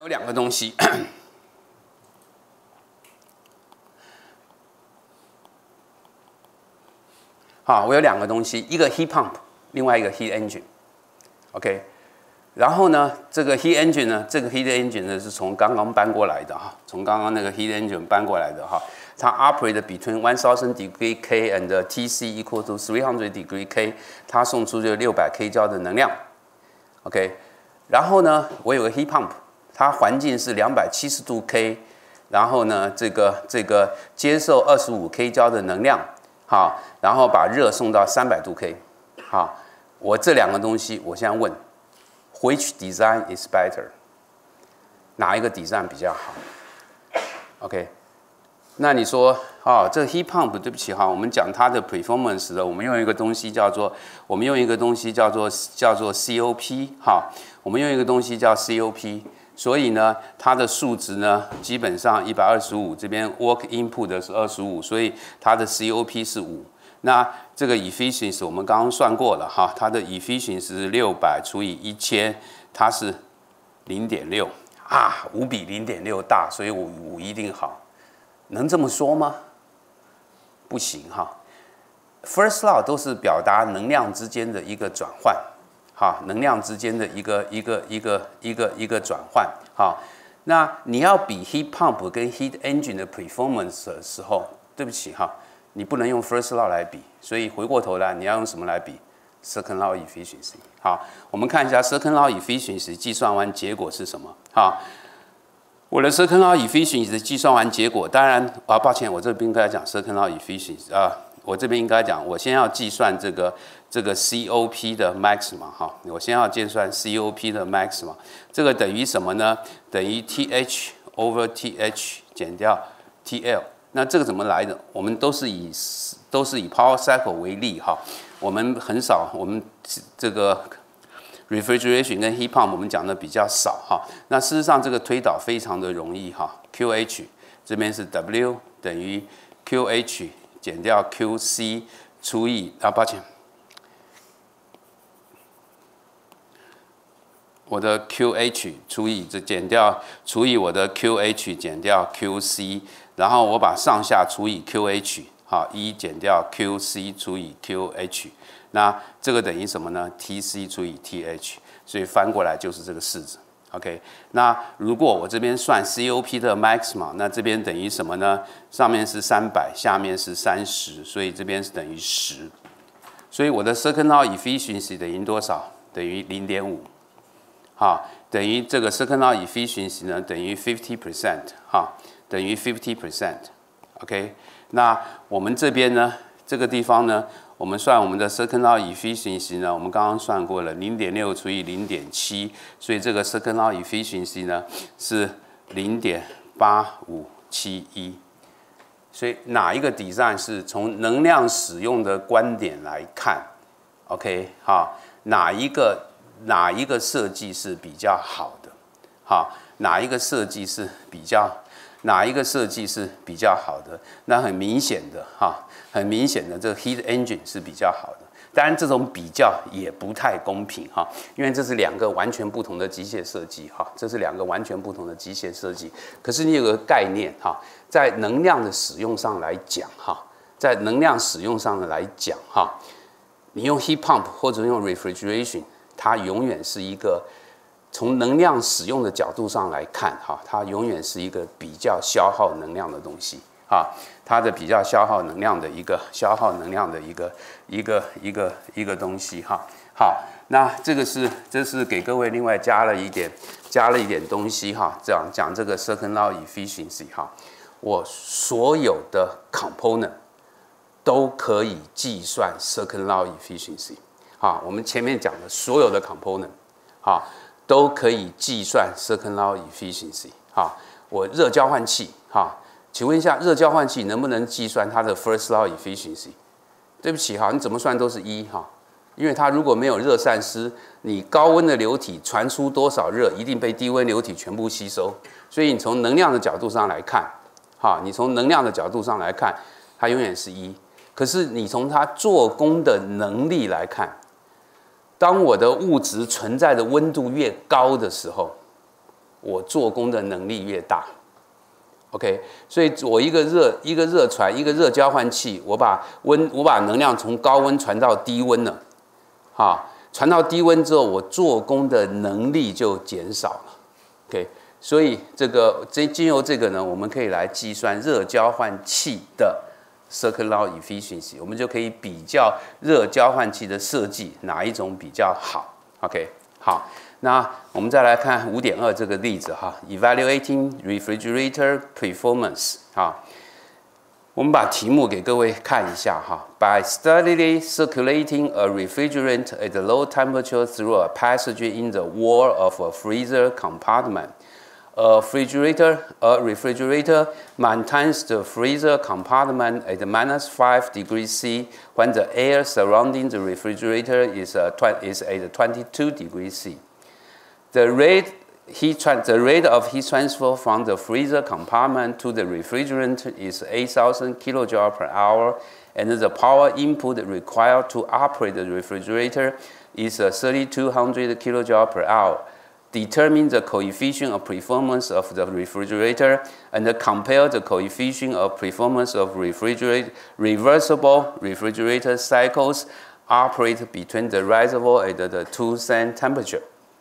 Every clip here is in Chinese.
有两个东西，好，我有两个东西，一个 heat pump， 另外一个 heat engine，OK。然后呢，这个 heat engine 呢，这个 heat engine 呢是从刚刚搬过来的哈，从刚刚那个 heat engine 搬过来的哈。它 operate between 1000 degree K and TC equal to 300 degree K， 它送出就600 k 焦的能量 ，OK。然后呢，我有个 heat pump， 它环境是270度 K， 然后呢，这个接受25 k 焦的能量，好，然后把热送到300度 K， 好，我这两个东西，我现在问 ，Which design is better？ 哪一个 design 比较好 ？OK。那你说，哦，这个 heat pump， 对不起哈，我们讲它的 performance 的，我们用一个东西叫做 COP， 哈，我们用一个东西叫 COP， 所以呢，它的数值呢，基本上125，这边 work input 的是25，所以它的 COP 是5。那这个 efficiency 我们刚刚算过了哈，它的 efficiency 是600除以1000，它是 0.6啊，5比 0.6 大，所以5一定好。能这么说吗？不行哈。First law 都是表达能量之间的一个转换，哈，能量之间的一个转换，哈。那你要比 heat pump 跟 heat engine 的 performance 的时候，对不起哈，你不能用 first law 来比，所以回过头来你要用什么来比 ？second law efficiency。好，我们看一下 second law efficiency 计算完结果是什么？好。我的 second law efficiency 的计算完结果，当然啊，抱歉，我这边应该讲 second law efficiency 啊，我这边应该讲，我先要计算这个 COP 的 maximum 哈，我先要计算 COP 的 maximum， 这个等于什么呢？等于 TH over TH 减掉 TL。那这个怎么来的？我们都是以 power cycle 为例哈，我们很少，我们这个。refrigeration 跟 heat pump 我们讲的比较少哈，那事实上这个推导非常的容易哈 ，QH 这边是 W 等于 QH 减掉 QC 除以抱歉，我的 QH 除以我的 QH 减掉 QC， 然后我把上下除以 QH， 好，1减掉 QC 除以 QH。那这个等于什么呢 ？TC 除以 TH， 所以翻过来就是这个式子。OK， 那如果我这边算 COP 的 maximum， 那这边等于什么呢？上面是300，下面是30，所以这边是等于10。所以我的 second law efficiency 等于多少？等于 0.5。好，等于这个 second law efficiency 呢等于 50%， 哈，等于 50%。OK， 那我们这边呢，这个地方呢？我们算我们的 second law efficiency 呢，我们刚刚算过了 0.6 除以 0.7， 所以这个 second law efficiency 呢是 0.8571。所以哪一个 design 是从能量使用的观点来看 ，OK， 好，哪一个设计是比较好的？好，哪一个设计是比较好的？那很明显的哈。很明显的，这个 heat engine 是比较好的。当然，这种比较也不太公平哈，因为这是两个完全不同的机械设计哈，这是两个完全不同的机械设计。可是你有个概念哈，在能量的使用上来讲哈，你用 heat pump 或者用 refrigeration， 它永远是一个从能量使用的角度上来看哈，它永远是一个比较消耗能量的东西。啊，它的比较消耗能量的一个东西哈。好，那这是给各位另外加了一点东西哈，这样讲这个 second law efficiency 哈，我所有的 component 都可以计算 second law efficiency。好，我们前面讲的所有的 component 好都可以计算 second law efficiency。好，我热交换器哈。请问一下，热交换器能不能计算它的 first law efficiency？ 对不起哈，你怎么算都是1哈，因为它如果没有热散失，你高温的流体传出多少热，一定被低温流体全部吸收。所以你从能量的角度上来看，哈，它永远是1。可是你从它做工的能力来看，当我的物质存在的温度越高的时候， 我做功的能力越大。OK， 所以我一个热传，一个热交换器，我把能量从高温传到低温了，好，传到低温之后，我做功的能力就减少了。OK， 所以经由这个呢，我们可以来计算热交换器的 Circuit Law Efficiency， 我们就可以比较热交换器的设计哪一种比较好。OK， 好。那我们再来看 5.2 这个例子哈 ，Evaluating refrigerator performance 哈，我们把题目给各位看一下哈。By steadily circulating a refrigerant at a low temperature through a passage in the wall of a freezer compartment, a refrigerator maintains the freezer compartment at -5 degrees C when the air surrounding the refrigerator is at 22 degrees C. The rate of heat transfer from the freezer compartment to the refrigerant is 8,000 kilojoules per hour, and the power input required to operate the refrigerator is 3,200 kilojoules per hour. Determine the coefficient of performance of the refrigerator and compare the coefficient of performance of reversible refrigerator cycles operate between the reservoir and the 2 temperature.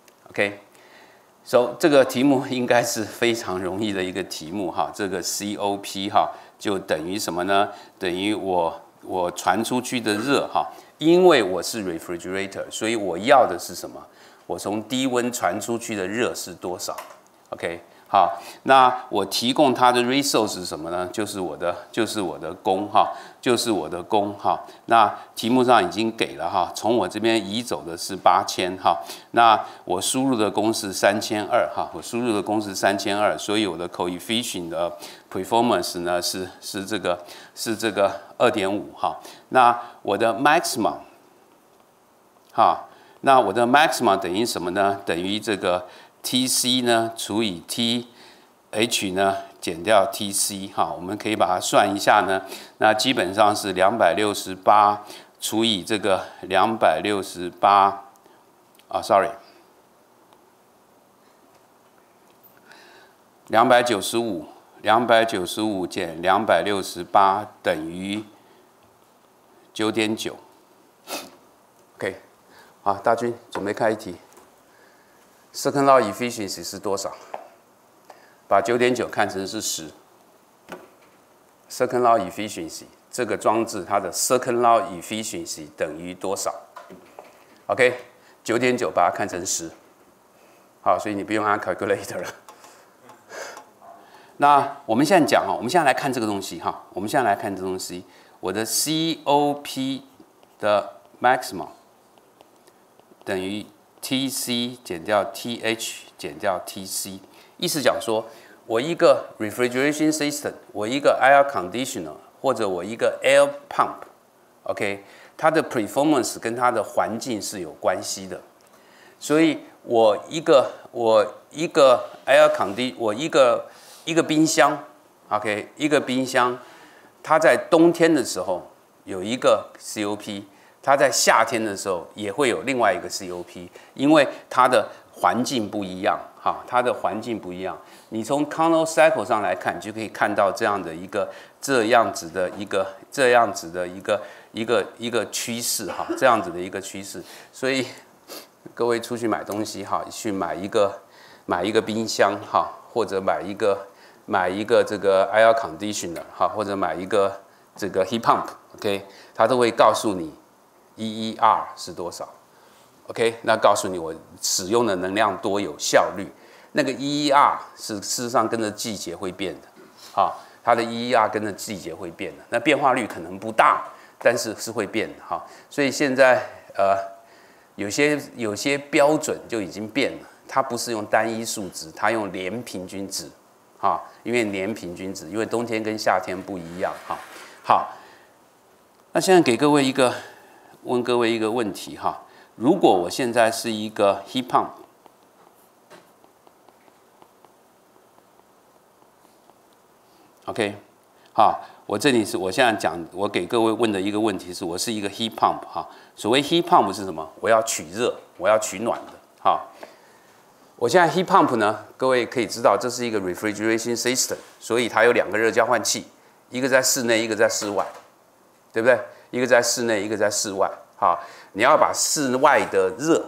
OK， 这个题目应该是非常容易的一个题目哈。这个 COP 哈就等于什么呢？等于我传出去的热哈，因为我是 refrigerator， 所以我要的是什么？我从低温传出去的热是多少 ？OK， 好，那我提供它的 resource 是什么呢？就是我的功哈，就是我的功哈。那题目上已经给了哈，从我这边移走的是8000哈，那我输入的功是3200哈，我输入的功是3200，所以我的 coefficient 的 performance 呢是这个 2.5 哈。那我的 maximum 哈。那我的 maximum 等于什么呢？等于这个 Tc 呢除以 Th 呢减掉 Tc 哈，我们可以把它算一下呢。那基本上是268除以这个268295减268等于 9.9。OK。好，大军准备开一题。Second law efficiency 是多少？把 9.9 看成是10。Second law efficiency 这个装置它的 second law efficiency 等于多少 ？OK， 9.9 把它看成10。好，所以你不用按 calculator 了。那我们现在讲哈，我们现在来看这个东西哈，我们现在来看这东西，我的 COP 的 maximum。等于 Tc 减掉 Th 减掉 Tc， 意思讲说，我一个 refrigeration system， 我一个 air conditioner， 或者我一个 air pump，OK， 它的 performance 跟它的环境是有关系的。所以我一个 air conditioner， 我一个冰箱 ，OK， 一个冰箱，它在冬天的时候有一个 COP。它在夏天的时候也会有另外一个 COP， 因为它的环境不一样，哈，它的环境不一样。你从 Carnot cycle 上来看，就可以看到这样子的一个趋势，哈，这样子的一个趋势。所以各位出去买东西，哈，去买一个冰箱，哈，或者买一个这个 air conditioner， 哈，或者买一个这个 heat pump，OK， 它都会告诉你。EER 是多少 ？OK， 那告诉你我使用的能量多有效率。那个 EER 是事实上跟着季节会变的，啊，它的 EER 跟着季节会变的。那变化率可能不大，但是是会变的哈。所以现在有些标准就已经变了，它不是用单一数值，它用年平均值，啊，因为年平均值，因为冬天跟夏天不一样哈。好，那现在给各位问各位一个问题哈，如果我现在是一个 heat pump，OK， 好，我现在讲，我给各位问的一个问题是，我是一个 heat pump 哈。所谓 heat pump 是什么？我要取热，我要取暖的，哈。 我现在 heat pump 呢，各位可以知道这是一个 refrigeration system， 所以它有2个热交换器，一个在室内，一个在室外，对不对？一个在室内，一个在室外。好，你要把室外的热，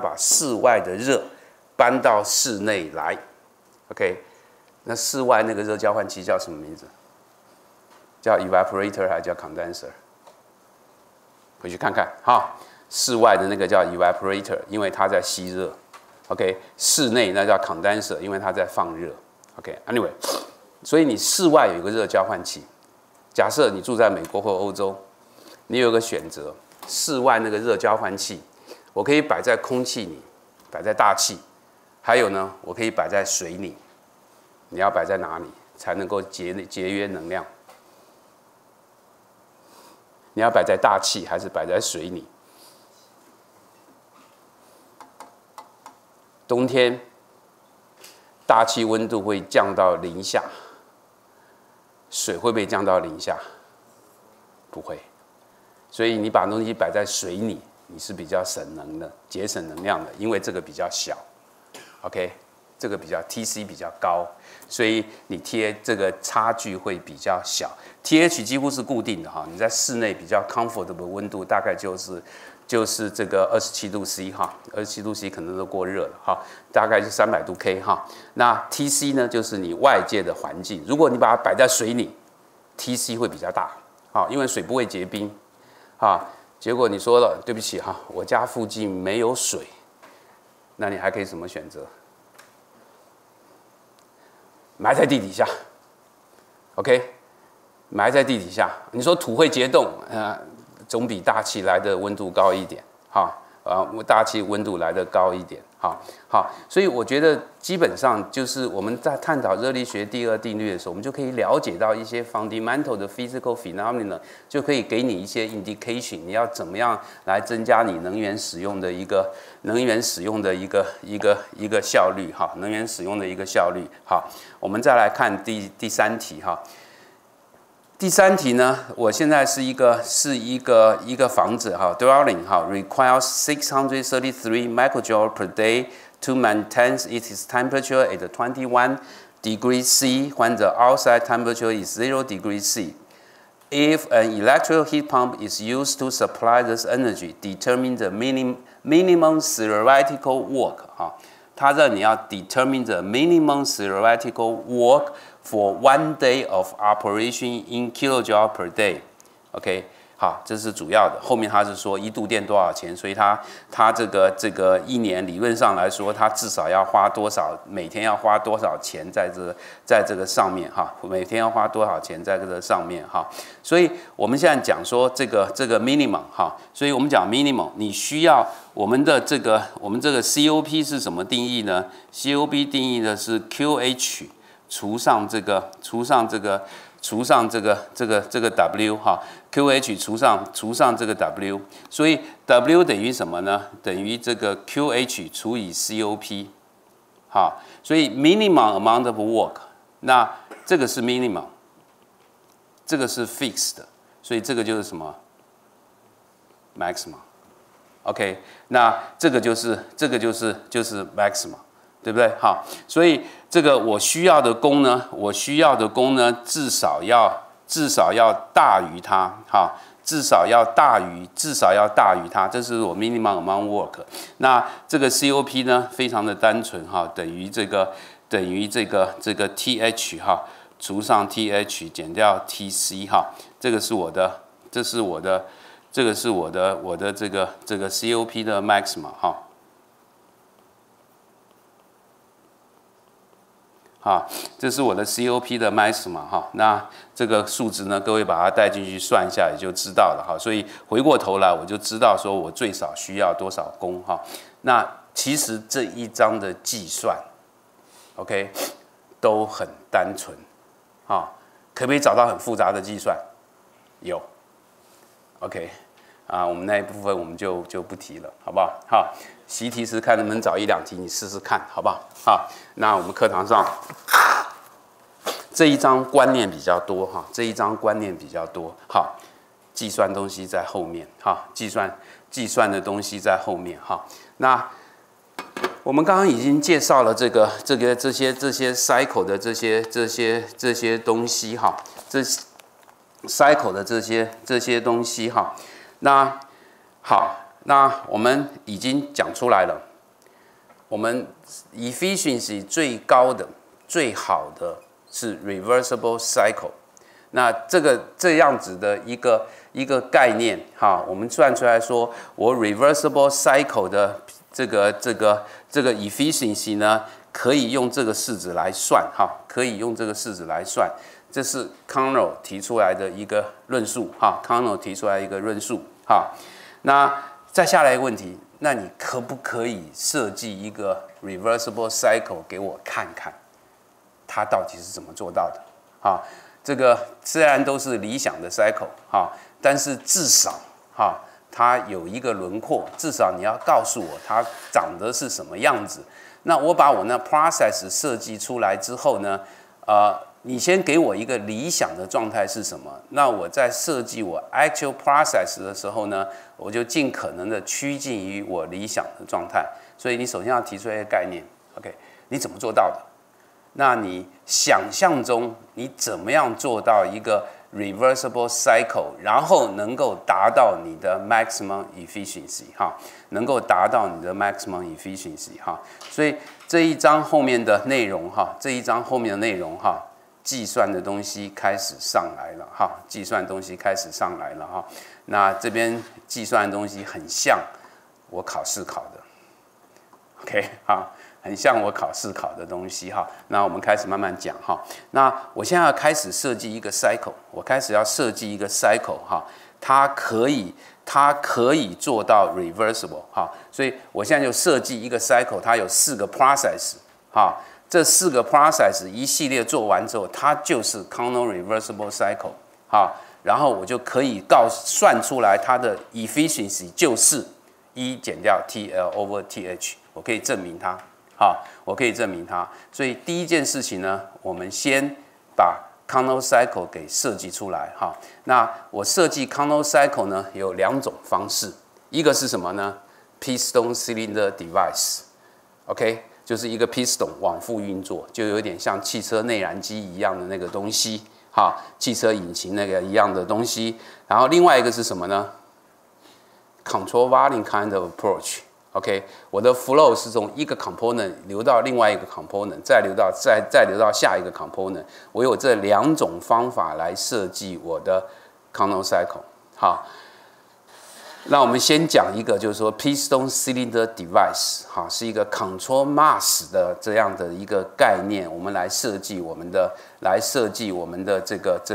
搬到室内来 ，OK？ 那室外那个热交换器叫什么名字？叫 evaporator 还是叫 condenser？ 回去看看哈。室外的那个叫 evaporator， 因为它在吸热。OK， 室内那叫 condenser， 因为它在放热。OK，anyway， 所以你室外有一个热交换器。假设你住在美国或欧洲，你有个选择，室外那个热交换器，我可以摆在空气里，摆在大气，还有呢，我可以摆在水里。你要摆在哪里才能够节约能量？你要摆在大气还是摆在水里？冬天大气温度会降到0下，水会不会降到0下？不会。所以你把东西摆在水里，你是比较省能的，节省能量的，因为这个比较小。OK。这个比较 TC 比较高，所以你贴这个差距会比较小。TH 几乎是固定的哈，你在室内比较 comfortable 温度大概就是这个27度 C 哈，27度 C 可能都过热了哈，大概是300度 K 哈。那 TC 呢，就是你外界的环境。如果你把它摆在水里 ，TC 会比较大，好，因为水不会结冰，啊，结果你说了对不起哈，我家附近没有水，那你还可以什么选择？埋在地底下 ，OK， 埋在地底下。你说土会结冻，总比大气来的温度高一点，哈，大气温度来的高一点，好，所以我觉得基本上就是我们在探讨热力学第2定律的时候，我们就可以了解到一些 fundamental 的 physical phenomena， 就可以给你一些 indication， 你要怎么样来增加你能源使用的一个效率，哈，能源使用的一个效率。好，我们再来看第3题哈。第3题呢，我现在是一个房子哈 ，dwelling 哈 ，requires 633 microjoule per day to maintain its temperature at 21 degrees C when the outside temperature is 0 degrees C. If an electrical heat pump is used to supply this energy, determine the minimum theoretical work 哈，它让你要 determine the minimum theoretical work for 1 day of operation in kilojoule per day。OK， 好，这是主要的。后面他是说1度电多少钱，所以它这个1年理论上来说，它至少要花多少，每天要花多少钱在这个上面哈，每天要花多少钱在这个上面哈。所以我们现在讲说这个 minimum 哈，所以我们讲 minimum， 你需要我们这个 COP 是什么定义呢 ？COP 定义的是 QH 除上这个 W 哈 ，QH 除上这个 W， 所以 W 等于什么呢？等于这个 QH 除以 COP， 好，所以 minimum amount of work， 那这个是 minimum， 这个是 fixed， 所以这个就是什么 maximum。OK， 那这个就是 maximum， 对不对？好，所以这个我需要的功呢，至少要大于它，好，至少要大于它，这是我 minimum amount work。那这个 COP 呢，非常的单纯哈，等于这个 TH 哈，除上 TH 减掉 TC 哈，这个是我的这个 COP 的 maximum 哈。这是我的 COP 的 maximum 哈，那这个数值呢，各位把它带进去算一下也就知道了哈。所以回过头来我就知道说我最少需要多少功哈。那其实这一章的计算 ，OK， 都很单纯，可不可以找到很复杂的计算？有 ，OK， 我们那一部分我们就不提了，好不好？好。习题时看能不能找1、2题，你试试看，好不好？好，那我们课堂上这一章观念比较多哈，好，计算东西在后面哈，计算的东西在后面哈。那我们刚刚已经介绍了这些 cycle 的这些东西哈，这 cycle 的这些东西哈。那好，那我们已经讲出来了，我们 efficiency 最高的、最好的是 reversible cycle。那这样子的一个概念哈，我们算出来说，我 reversible cycle 的这个 efficiency 呢，可以用这个式子来算哈，可以用这个式子来算，这是 Conroe 提出来的一个论述哈 ，Conroe 提出来一个论述哈。那再下来一个问题，那你可不可以设计一个 reversible cycle 给我看看，它到底是怎么做到的？哈，这个虽然都是理想的 cycle 哈，但是至少哈。它有一个轮廓，至少你要告诉我它长得是什么样子。那我把我那 process 设计出来之后呢，你先给我一个理想的状态是什么？那我在设计我 actual process 的时候呢，我就尽可能的趋近于我理想的状态。所以你首先要提出一个概念 ，OK？ 你怎么做到的？那你想象中你怎么样做到一个 reversible cycle， 然后能够达到你的 maximum efficiency 哈，能够达到你的 maximum efficiency 哈。所以这一章后面的内容哈，这一章后面的内容哈，计算的东西开始上来了哈，计算的东西开始上来了哈。那这边计算的东西很像我考试考的 ，OK 哈。很像我考试考的东西哈，那我们开始慢慢讲哈。那我现在要开始设计一个 cycle， 我开始要设计一个 cycle 哈，它可以做到 reversible 哈，所以我现在就设计一个 cycle， 它有4个 process 哈，这4个 process 一系列做完之后，它就是 Conroe reversible cycle 哈，然后我就可以算出来它的 efficiency 就是1减掉 TL over TH， 我可以证明它。好，我可以证明它。所以第一件事情呢，我们先把 Conroe cycle 给设计出来。哈，那我设计 Conroe cycle 呢有2种方式，一个是什么呢 ？Piston cylinder device，OK， 就是一个 piston 往复运作，就有点像汽车内燃机一样的那个东西，哈，汽车引擎那个一样的东西。然后另外一个是什么呢 ？Control volume kind of approach。OK， 我的 flow 是从一个 component 流到另外一个 component， 再流到下一个 component。我有这2种方法来设计我的 Conroe cycle。好，那我们先讲一个，就是说 piston cylinder device， 好，是一个 control mass 的这样的一个概念，我们来设计我们的来设计我们的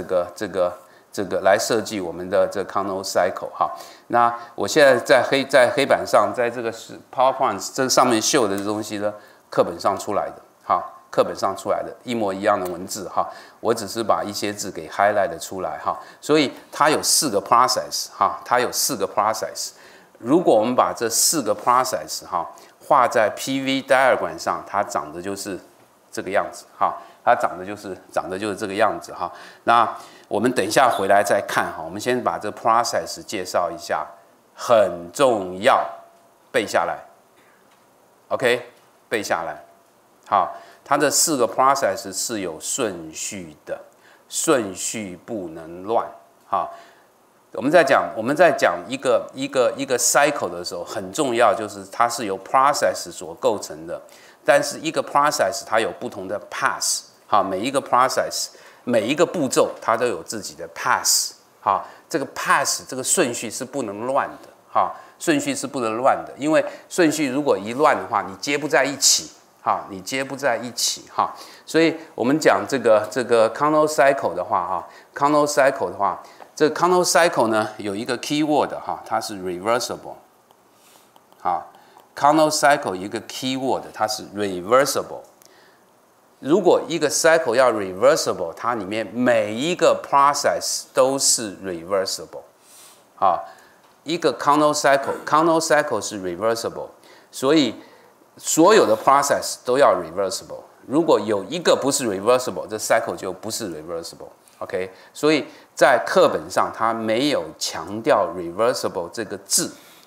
这 Conroe cycle 哈。那我现在在黑板上，在这个是 PowerPoint 这上面秀的这东西呢，课本上出来的，好，课本上出来的一模一样的文字哈，我只是把一些字给 highlight 出来哈，所以它有4个 process 哈，它有4个 process。如果我们把这4个 process 哈画在 PV diagram 上，它长得就是这个样子哈，它长得就是这个样子哈。那我们等一下回来再看哈，我们先把这 process 介绍一下，很重要，背下来 ，OK， 背下来。好，它的4个 process 是有顺序的，顺序不能乱。好，我们在讲一个 cycle 的时候，很重要就是它是由 process 所构成的，但是一个 process 它有不同的 pass， 好，每一个 process。每一个步骤它都有自己的 pass， 好，这个 pass 这个顺序是不能乱的，好，顺序是不能乱的，因为顺序如果一乱的话，你接不在一起，好，你接不在一起，哈，所以我们讲这个 Conroe cycle 的话，哈 ，Conroe cycle 的话，这个 Conroe cycle 呢有一个 keyword 哈，它是 reversible， 好 ，Conroe cycle 有一个 keyword 它是 reversible。如果一个 cycle 要 reversible， 它里面每一个 process 都是 reversible， 好，一个 Conroe cycle 是 reversible， 所以所有的 process 都要 reversible。如果有一个不是 reversible， 这 cycle 就不是 reversible。OK， 所以在课本上它没有强调 reversible 这个字，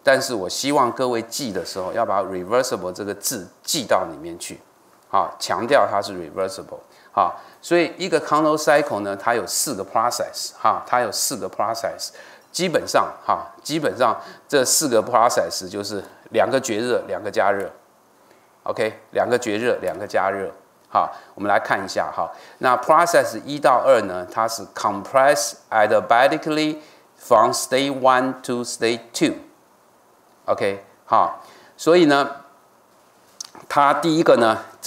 但是我希望各位记的时候要把 reversible 这个字记到里面去，好，强调它是 reversible， 好，所以一个 Carnot cycle 呢，它有4个 process， 哈，它有4个 process， 基本上这4个 process 就是2个绝热，2个加热 ，OK， 2个绝热，2个加热。好，我们来看一下哈。那 process 1到2呢，它是 compress adiabatically from state 1 to state 2。OK， 好，所以呢，它第一个呢，第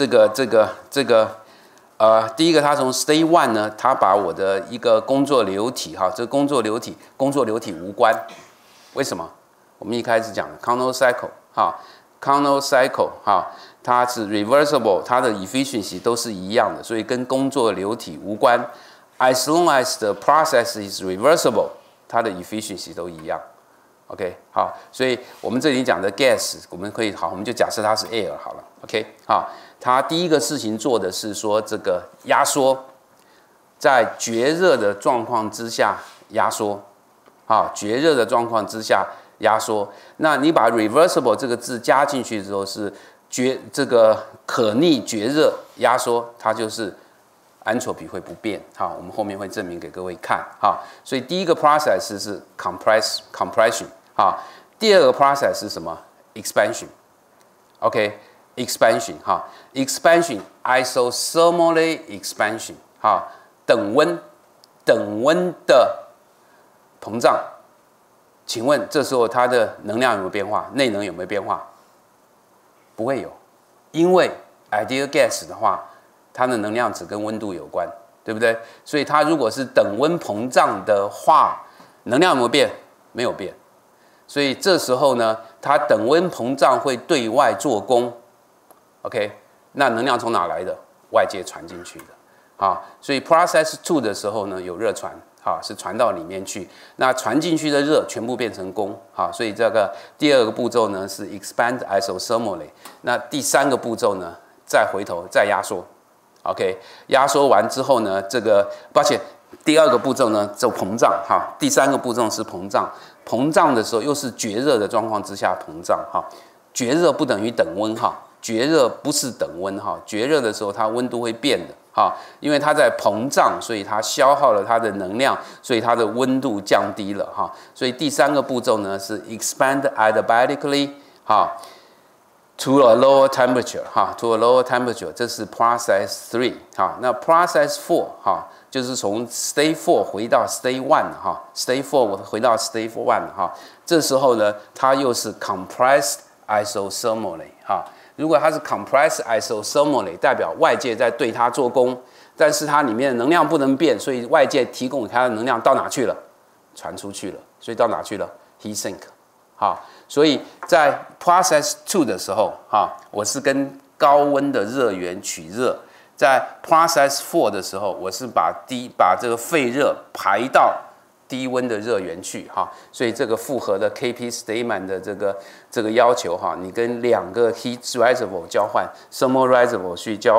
一个它从 state 1呢，它把我的一个工作流体哈，这个工作流体无关。为什么？我们一开始讲的 Carnot cycle 哈 ，Carnot cycle 哈。它是 reversible， 它的 efficiency 都是一样的，所以跟工作流体无关。As long as the process is reversible， 它的 efficiency 都一样。OK， 好，所以我们这里讲的 gas， 我们就假设它是 air 好了。OK， 好，它第一个事情做的是说这个压缩，在绝热的状况之下压缩，好，绝热的状况之下压缩。那你把 reversible 这个字加进去之后是。这个可逆绝热压缩，它就是entropy会不变。好，我们后面会证明给各位看。好，所以第一个 process 是 compression。好，第二个 process 是什么 ？expansion。OK，expansion。好 ，expansion isothermally expansion。好，等温的膨胀。请问这时候它的能量有没有变化？内能有没有变化？不会有，因为 ideal gas 的话，它的能量只跟温度有关，对不对？所以它如果是等温膨胀的话，能量有没有变？没有变。所以这时候呢，它等温膨胀会对外做功 ，OK？ 那能量从哪来的？外界传进去的。好，所以 process 2的时候呢，有热传。好，是传到里面去，那传进去的热全部变成功。好，所以这个第二个步骤呢是 expand isothermally。那第3个步骤呢，再回头再压缩。OK， 压缩完之后呢，抱歉，第2个步骤呢就膨胀。哈，第3个步骤是膨胀。膨胀的时候又是绝热的状况之下膨胀。哈，绝热不等于等温。哈，绝热不是等温。哈，绝热的时候它温度会变的。好，因为它在膨胀，所以它消耗了它的能量，所以它的温度降低了哈。所以第3个步骤呢是 expand adiabatically 哈 to a lower temperature 哈 to a lower temperature， 这是 process 3哈。那 process 4哈就是从 state 4回到 state 1哈 state 4回到 state 1哈。这时候呢，它又是 compressed isothermally 哈。如果它是 compressed isothermally， 代表外界在对它做功，但是它里面的能量不能变，所以外界提供给它的能量到哪去了？传出去了，所以到哪去了 ？heat sink。好，所以在 process 2的时候，我是跟高温的热源取热；在 process 4的时候，我是把这个废热排到低温的热源去哈，所以这个符合的 KP Statement 的这个要求哈，你跟2个 heat reservoir 交换 thermal reservoir 去交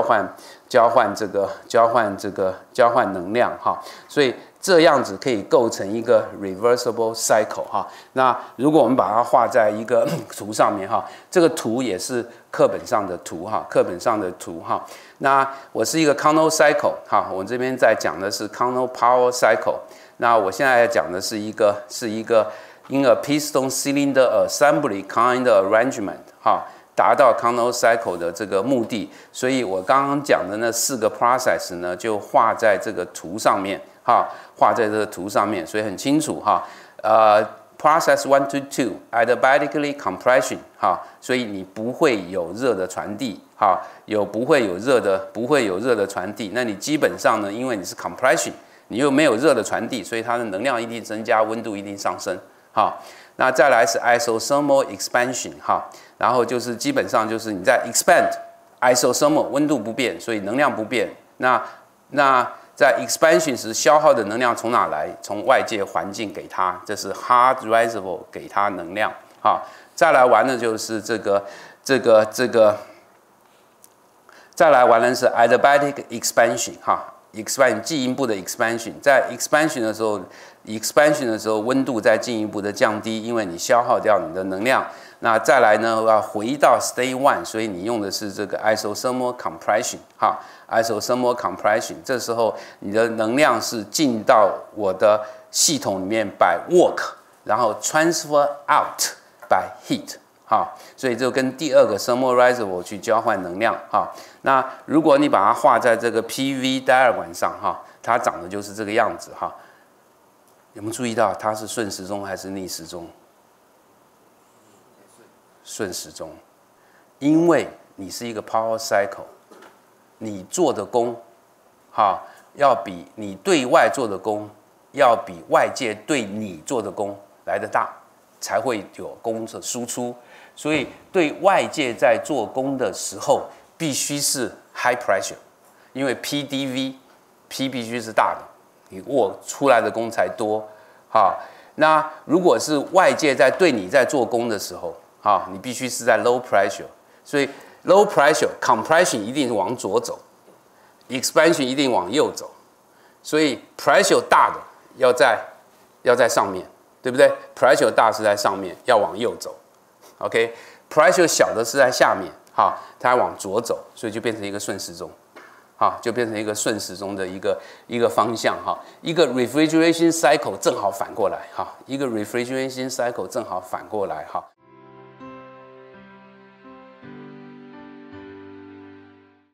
换能量哈，所以这样子可以构成一个 reversible cycle 哈。那如果我们把它画在一个图上面哈，这个图也是课本上的图哈，那我是一个 Carnot cycle 哈，我这边在讲的是 Carnot power cycle。那我现在讲的是一个 in a piston cylinder assembly kind arrangement 哈，达到 Carnot cycle 的这个目的。所以我刚刚讲的那4个 process 呢，就画在这个图上面哈，所以很清楚哈。Process 1 to 2 adiabatically compression 哈，所以你不会有热的传递哈，不会有热的传递。那你基本上呢，因为你是 compression。你又没有热的传递，所以它的能量一定增加，温度一定上升。好，那再来是 isothermal expansion 哈，然后就是基本上就是你在 expand isothermal 温度不变，所以能量不变。那在 expansion 时消耗的能量从哪来？从外界环境给它，这是 hard reservoir 给它能量。好，再来玩的就是再来玩的是 adiabatic expansion 哈。 expansion 进一步的 expansion， 在 expansion 的时候，温度在进一步的降低，因为你消耗掉你的能量。那再来呢，要回到 state one， 所以你用的是这个 isothermal compression， 哈 ，isothermal compression。这时候你的能量是进到我的系统里面 by work， 然后 transfer out by heat。好，所以就跟第二个 thermal reservoir 去交换能量。哈，那如果你把它画在这个 PV diagram 上，哈，它长得就是这个样子。哈，有没有注意到它是顺时钟还是逆时钟？顺时钟，因为你是一个 power cycle， 你做的功，哈，要比你对外做的功，要比外界对你做的功来得大，才会有功的输出。所以对外界在做功的时候，必须是 high pressure， 因为 P 必须是大的，你握出来的功才多。好，那如果是外界在对你在做功的时候，好，你必须是在 low pressure， 所以 low pressure compression 一定往左走 ，expansion 一定往右走，所以 pressure 大的要在上面，对不对 ？pressure 大是在上面，要往右走。OK，pressure 小的是在下面，好，它往左走，所以就变成一个顺时钟，好，就变成一个顺时钟的一个方向，哈，一个 refrigeration cycle 正好反过来，哈，一个 refrigeration cycle 正好反过来，哈。